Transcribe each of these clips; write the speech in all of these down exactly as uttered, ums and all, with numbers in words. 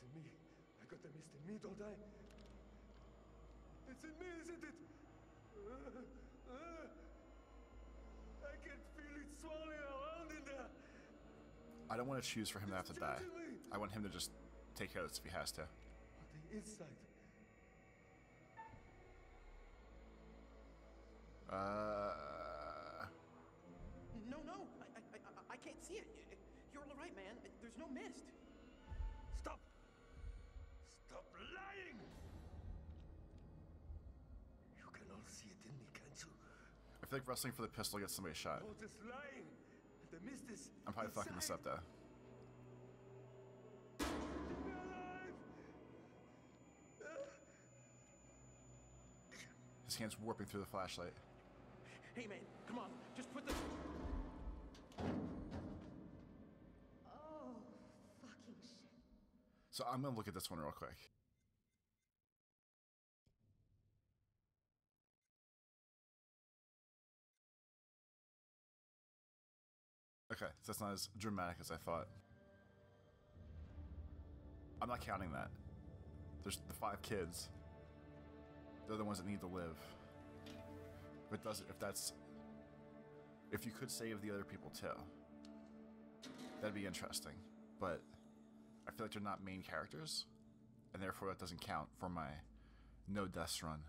It's in me. I got the mist in me, don't I? It's in me, isn't it? Uh, uh, I can feel it swirling around in there. I don't want to choose for him to have to die. I want him to just take care of this if he has to. On the inside. Uh. No, no, I, I, I, I can't see it. You're all right, man. There's no mist. Stop! Stop lying! You can all see it in me, can't you? I feel like wrestling for the pistol gets somebody shot. All this lying. The mist is. I'm probably inside. fucking this up though. Keep me alive! His hand's warping through the flashlight. Hey, man, come on. Just put the... Oh, fucking shit. So I'm gonna look at this one real quick. Okay, so that's not as dramatic as I thought. I'm not counting that. There's the five kids. They're the ones that need to live. If it doesn't, if that's, if you could save the other people too, that'd be interesting. But I feel like they're not main characters, and therefore that doesn't count for my no deaths run.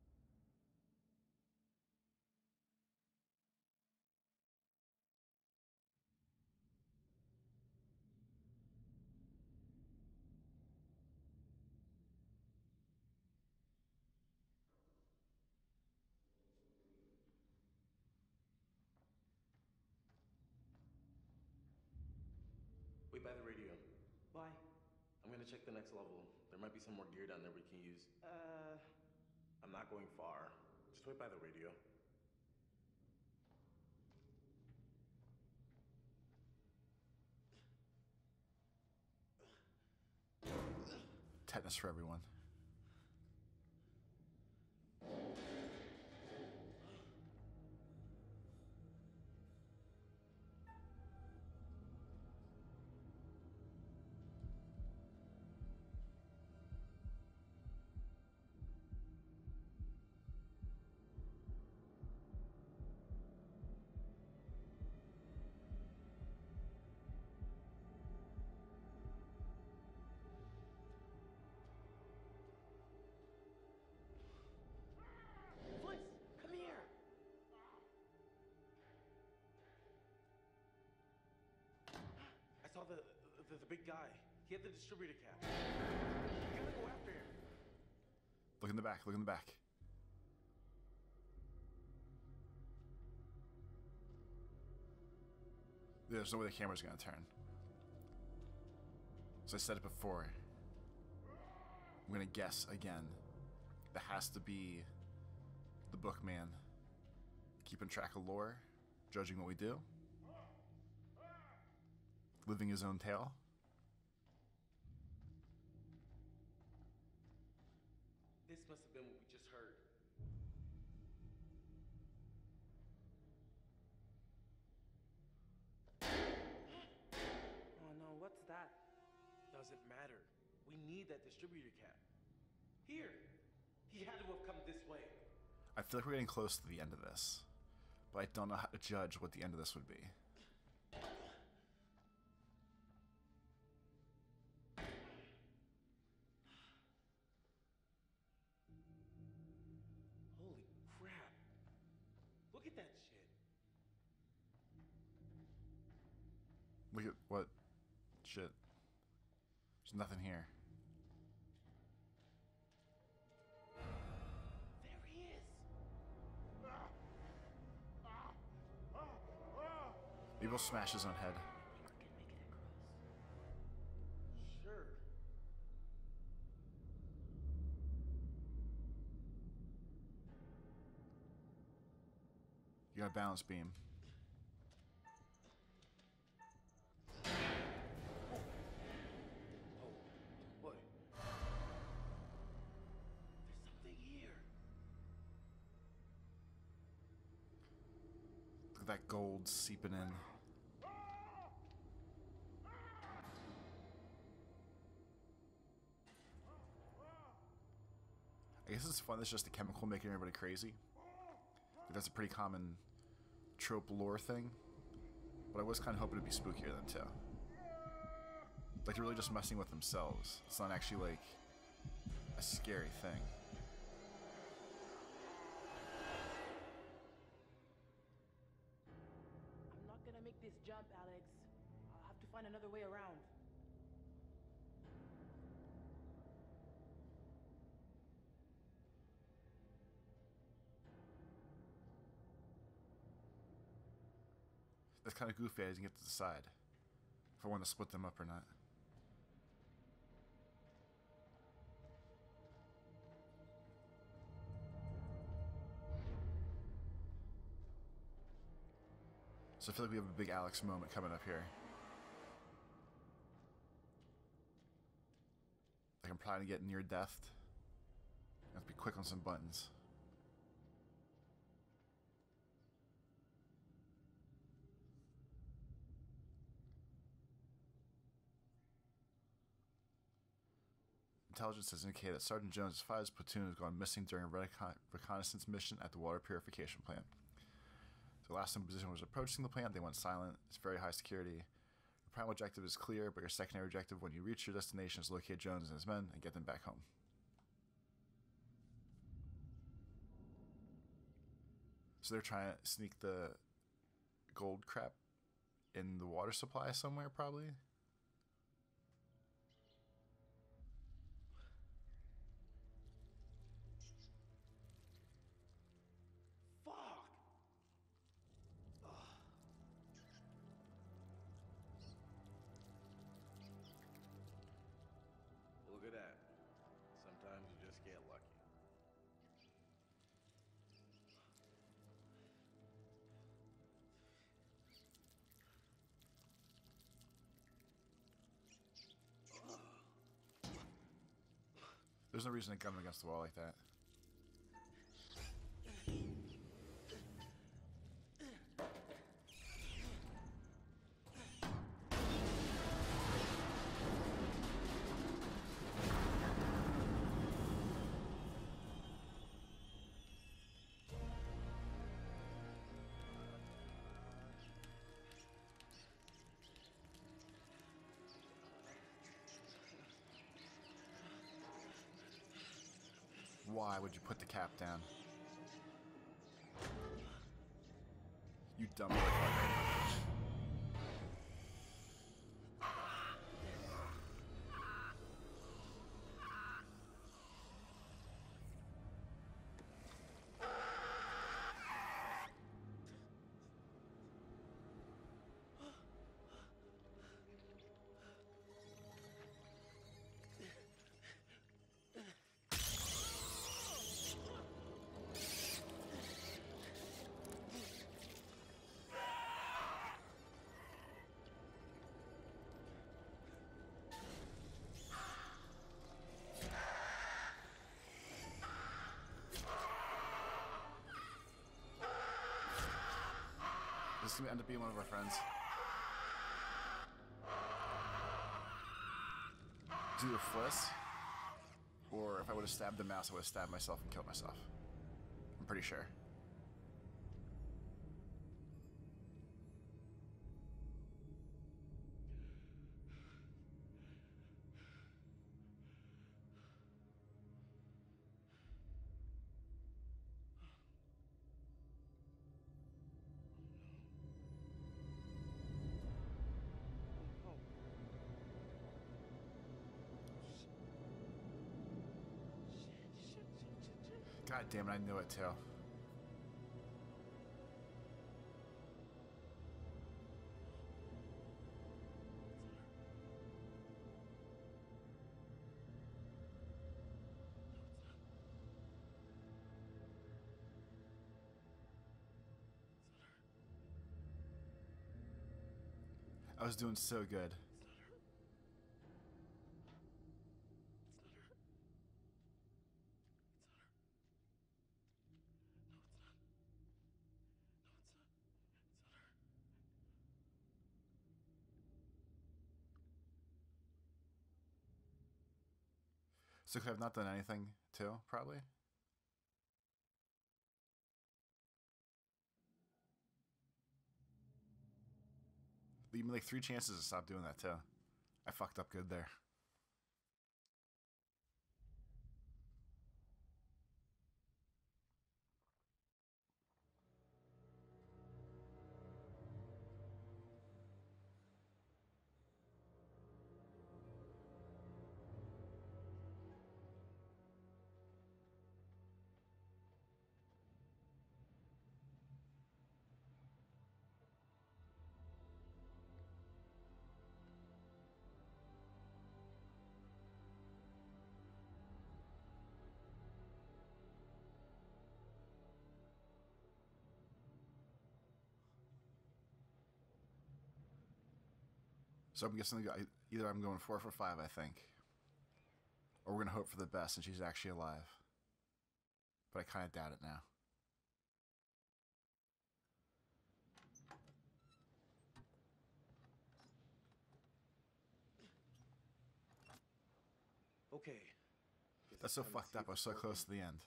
Wait by the radio. Why? I'm gonna check the next level. There might be some more gear down there we can use. Uh... I'm not going far. Just wait by the radio. Tetanus for everyone. Bliss, come here! I saw the, the the big guy. He had the distributor cap. You gotta go after him. Look in the back, look in the back. There's no way the camera's gonna turn. So I said it before. I'm gonna guess again. That has to be the Bookman. Keeping track of lore, judging what we do. Living his own tale. This must have been what we just heard. Oh no, what's that? Doesn't matter. We need that distributor cap. Here. He had to have come this way. I feel like we're getting close to the end of this. But I don't know how to judge what the end of this would be. Holy crap. Look at that shit. Look at what? Shit. There's nothing here. There he is. Maybe he'll smash his own head. Sure. You got a balance beam. What? There's something here. Look at that gold seeping in. I guess it's fun. It's just a chemical making everybody crazy. Like, that's a pretty common trope lore thing. But I was kind of hoping it'd be spookier than too. Like they're really just messing with themselves. It's not actually like a scary thing. I'm not gonna make this jump, Alex. I'll have to find another way around. That's kind of goofy. I didn't get to decide if I want to split them up or not. So I feel like we have a big Alex moment coming up here. Like I'm trying to get near death. I have to be quick on some buttons. Intelligence has indicated that Sergeant Jones' Five's platoon has gone missing during a recon reconnaissance mission at the water purification plant. The last time position was approaching the plant, they went silent. It's very high security. Your primary objective is clear, but your secondary objective when you reach your destination is locate Jones and his men and get them back home. So they're trying to sneak the gold crap in the water supply somewhere, probably. Look at that. Sometimes you just get lucky. There's no reason to gun him against the wall like that. Why would you put the cap down? You dumb motherfucker. This is gonna end up being one of our friends. Do a fliss, or if I would have stabbed the mouse, I would have stabbed myself and killed myself. I'm pretty sure. God damn it, I knew it too. I was doing so good. So could I have not done anything too, probably? gave me like three chances to stop doing that too. I fucked up good there. So I'm guessing either I'm going four for five, I think, or we're gonna hope for the best and she's actually alive. But I kind of doubt it now. Okay. That's so fucked up. I was so close to the end.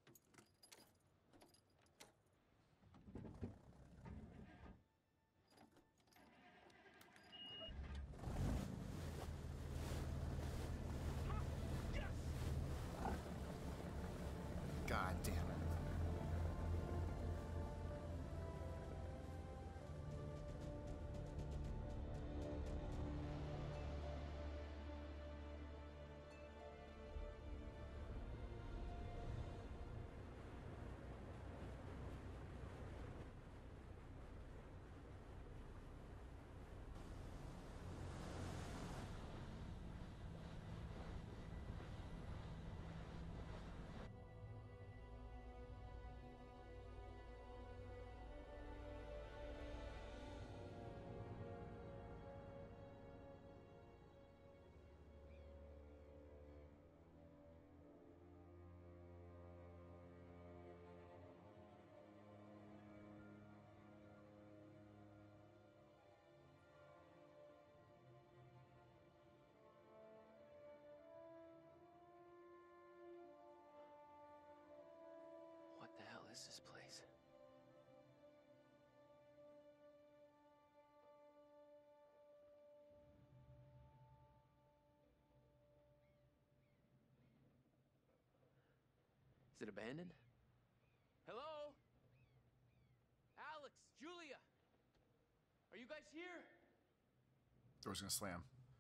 God damn it. What the hell is this place? Is it abandoned? Hello? Alex, Julia! Are you guys here? Door's gonna slam.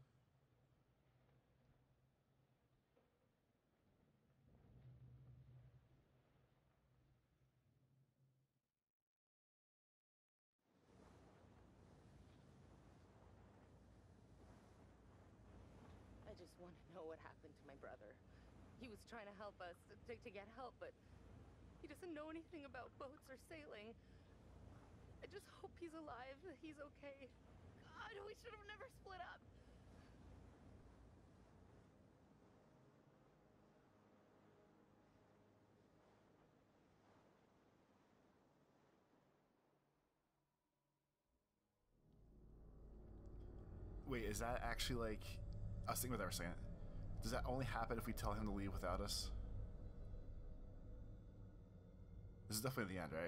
I just want to know what happened to my brother. He was trying to help us, to, to get help, but he doesn't know anything about boats or sailing. I just hope he's alive, that he's okay. God, we should have never split up. Wait, is that actually like... I was thinking what they were saying. Does that only happen if we tell him to leave without us? This is definitely the end, right?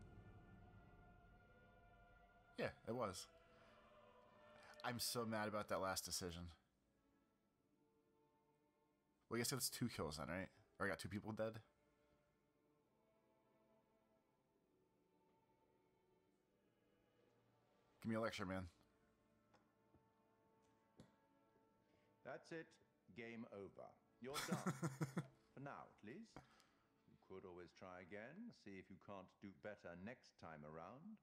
Yeah, it was. I'm so mad about that last decision. Well, I guess that's two kills then, right? Or I got two people dead? Give me a lecture, man. That's it. Game over. You're done. For now, at least. You could always try again, see if you can't do better next time around.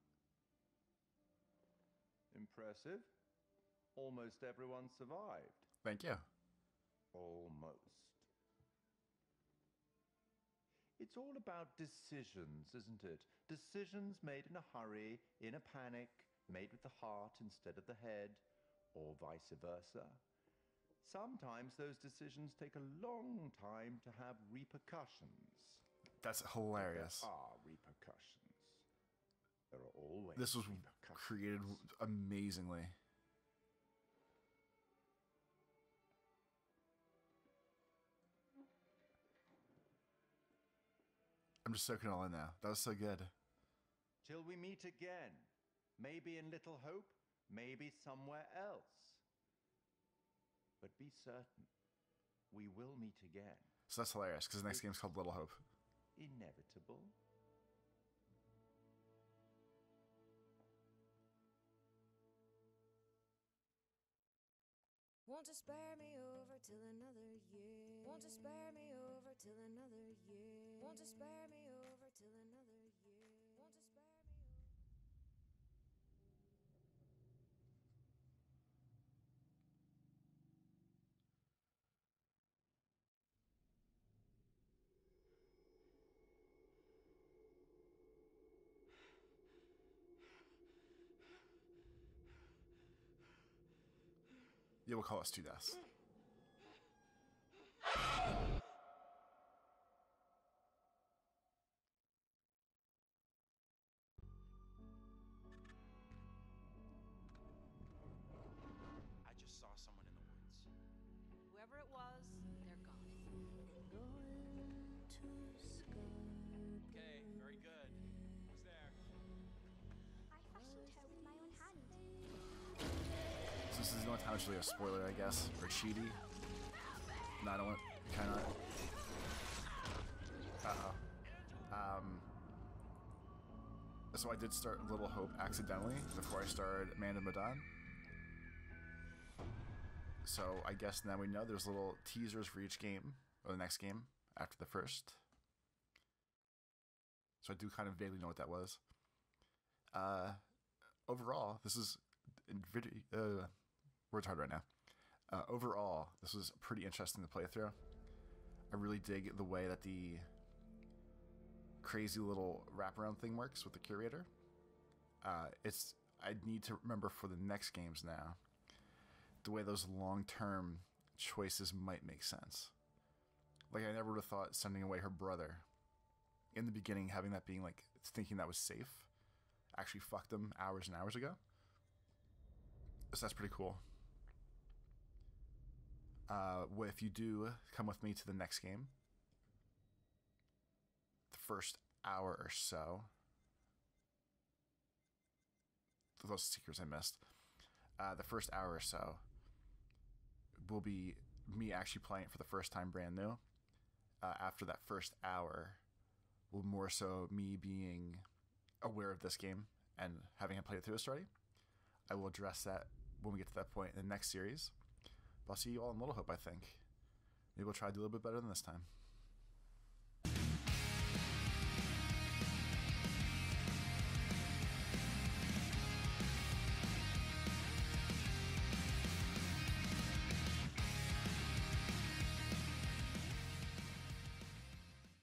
Impressive. Almost everyone survived. Thank you. Almost. It's all about decisions, isn't it? Decisions made in a hurry, in a panic, made with the heart instead of the head, or vice versa. Sometimes those decisions take a long time to have repercussions. That's hilarious. There are repercussions. There are always This was repercussions. created amazingly. I'm just soaking it all in now. That was so good. Till we meet again. Maybe in Little Hope, maybe somewhere else. But be certain, we will meet again. So that's hilarious, because the next game's called Little Hope. Inevitable. Won't you spare me over till another year? Won't you spare me over till another year? Won't you spare me over till another year? Won't you spare me over? You will call us to deaths. I just saw someone in the woods. Whoever it was, they're gone. Okay, very good. Who's there? I fashioned her with my own hand. So this is not actually a spoiler, I guess, or cheaty. No, I don't want. Kind of. Uh oh. Um. So I did start Little Hope accidentally before I started Amanda Medan. So I guess now we know there's little teasers for each game, or the next game after the first. So I do kind of vaguely know what that was. Uh, overall, this is uh, words hard right now. Uh, overall, this was pretty interesting to play through. I really dig the way that the crazy little wraparound thing works with the curator. Uh, it's I need to remember for the next games now the way those long-term choices might make sense. Like, I never would have thought sending away her brother in the beginning, having that being like thinking that was safe, actually fucked him hours and hours ago. So that's pretty cool. Uh, well, if you do come with me to the next game, the first hour or so, those secrets I missed, uh, the first hour or so will be me actually playing it for the first time brand new. Uh, after that first hour will more so me being aware of this game and having it played it through us already. I will address that when we get to that point in the next series. But I'll see you all in Little Hope, I think. Maybe we'll try to do a little bit better than this time.